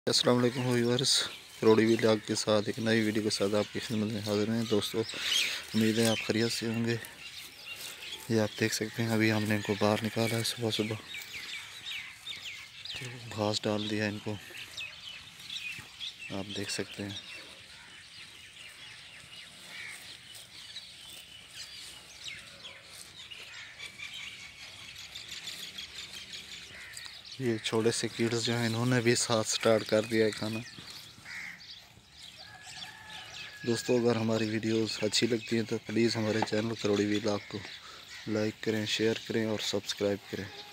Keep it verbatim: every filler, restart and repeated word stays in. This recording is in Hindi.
अस्सलाम वालेकुम व्यूअर्स, रोडी व्लॉग के साथ एक नई वीडियो के साथ आपकी खिदमत में हाजिर हैं। दोस्तों, उम्मीद है आप खैरियत से होंगे। ये आप देख सकते हैं, अभी हमने इनको बाहर निकाला है सुबह सुबह, तो घास डाल दिया इनको, आप देख सकते हैं। ये छोटे से किड्स जो हैं, इन्होंने भी साथ स्टार्ट कर दिया है खाना। दोस्तों, अगर हमारी वीडियोस अच्छी लगती हैं तो प्लीज़ हमारे चैनल करोड़ी व्लॉग को लाइक करें, शेयर करें और सब्सक्राइब करें।